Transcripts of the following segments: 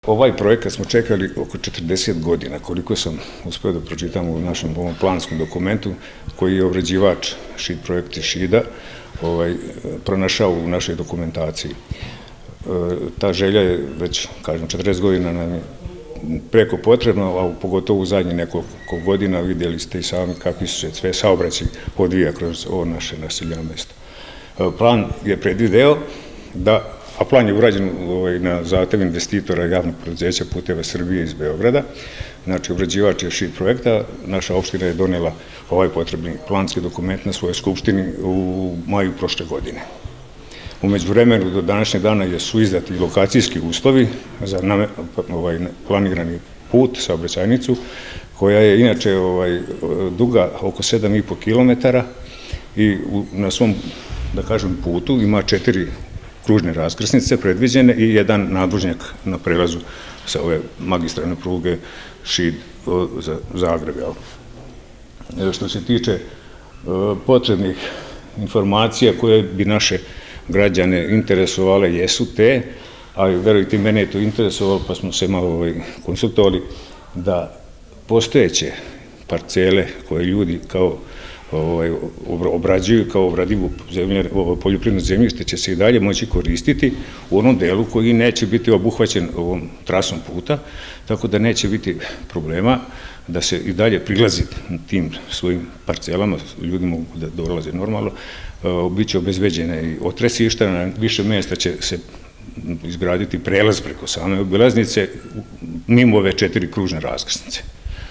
Ovaj projekat smo čekali oko 40 godina, koliko sam uspio da pročitam u našem ovom planskom dokumentu, koji je obrađivač ŠID projekta ŠID-a pronašao u našoj dokumentaciji. Ta želja je već, kažem, 40 godina nam je preko potrebno, a pogotovo u zadnjih nekoliko godina vidjeli ste i sami kakvi su se sve saobraćaj odvija kroz ovo naše naseljeno mesto. Plan je predvideo da, a plan je urađen na zahtev investitora javnog preduzeća Puteva Srbije iz Beograda. Znači, obrađivač je ŠID projekta, naša opština je donela ovaj potrebni planski dokument na svojoj skupštini u maju prošle godine. U međuvremenu do današnjeg dana su izdati lokacijski uslovi za planirani put, saobraćajnicu, koja je inače duga oko 7,5 km i na svom, da kažem, putu ima 4 kružne raskrsnice predviđene i jedan nadvožnjak na prelazu sa ove magistralne pruge ŠID za Zagreb. Što se tiče potrebnih informacija koje bi naše građane interesovale, jesu te, ali verujte, mene je to interesovalo, pa smo se malo konsultovali da postojeće parcele koje ljudi kao obrađuju kao obradivo poljoprivredno zemljište će se i dalje moći koristiti u onom delu koji neće biti obuhvaćen ovom trasom puta, tako da neće biti problema da se i dalje prilazi tim svojim parcelama, ljudi mogu da dolaze normalno, biće obezbeđene i otresišta, na više mjesta će se izgraditi prelaz preko same obilaznice mimo ove 4 kružne raskrsnice.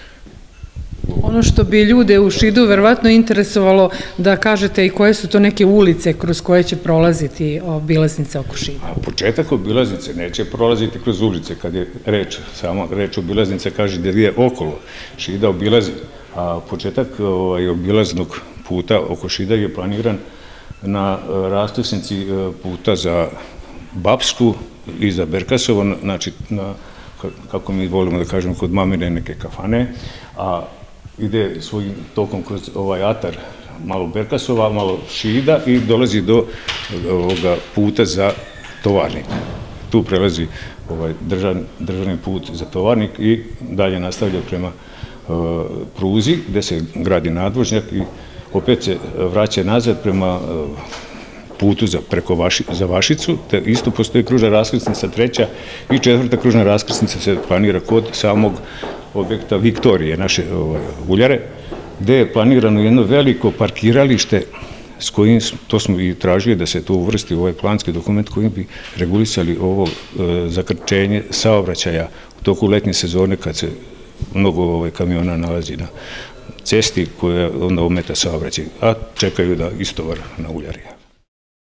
Ono što bi ljude u ŠID-u verovatno interesovalo da kažete i koje su to neke ulice kroz koje će prolaziti obilaznice oko ŠID-a. Početak obilaznice neće prolaziti kroz ulice, kad je sama reč obilaznice kaže da je okolo ŠID-a obilazi, a početak obilaznog puta oko ŠID-a je planiran na raskrsnici puta za Bapsku i za Berkasovo, znači kako mi volimo da kažemo kod mamine neke kafane, a ide svojim tokom kroz ovaj atar malo Berkasova, malo ŠID-a i dolazi do ovoga puta za Tovarnik. Tu prelazi državni put za Tovarnik i dalje nastavlja prema pruzi gde se gradi nadvožnjak i opet se vraća nazad prema putu za Vašicu, te isto postoji kružna raskrsnica 3. i 4. kružna raskrsnica se planira kod samog objekta Viktorije, naše uljare, gde je planirano jedno veliko parkiralište s kojim, to smo i tražili da se to uvrsti u ovaj planski dokument kojim bi regulisali ovo zakrčenje saobraćaja u toku letnje sezone kad se mnogo kamiona nalazi na cesti koja onda ometa saobraćaj, a čekaju da istovar na uljari.